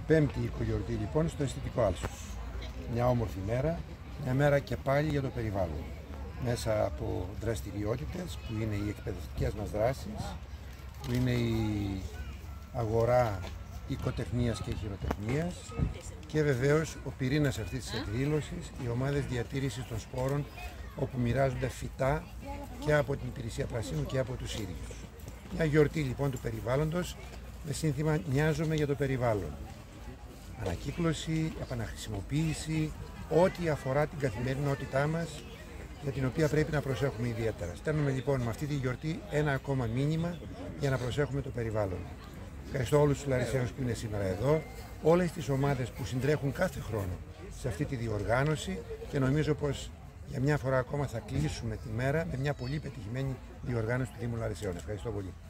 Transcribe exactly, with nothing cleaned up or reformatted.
Πέμπτη οικογιορτή λοιπόν στο αισθητικό Άλσος. Μια όμορφη μέρα, μια μέρα και πάλι για το περιβάλλον. Μέσα από δραστηριότητες που είναι οι εκπαιδευτικές μας δράσεις, που είναι η αγορά οικοτεχνίας και χειροτεχνίας και βεβαίως ο πυρήνας αυτής της εκδήλωσης, οι ομάδες διατήρησης των σπόρων, όπου μοιράζονται φυτά και από την Υπηρεσία Πρασίνου και από τους ίδιους. Μια γιορτή λοιπόν του περιβάλλοντος με σύνθημα «Νοιάζομαι για το περιβάλλον». Ανακύκλωση, επαναχρησιμοποίηση, ό,τι αφορά την καθημερινότητά μας, για την οποία πρέπει να προσέχουμε ιδιαίτερα. Στέλνουμε λοιπόν με αυτή τη γιορτή ένα ακόμα μήνυμα για να προσέχουμε το περιβάλλον. Ευχαριστώ όλους τους Λαρισαίους που είναι σήμερα εδώ, όλες τις ομάδες που συντρέχουν κάθε χρόνο σε αυτή τη διοργάνωση και νομίζω πως για μια φορά ακόμα θα κλείσουμε τη μέρα με μια πολύ πετυχημένη διοργάνωση του Δήμου Λαρισαίων. Ευχαριστώ πολύ.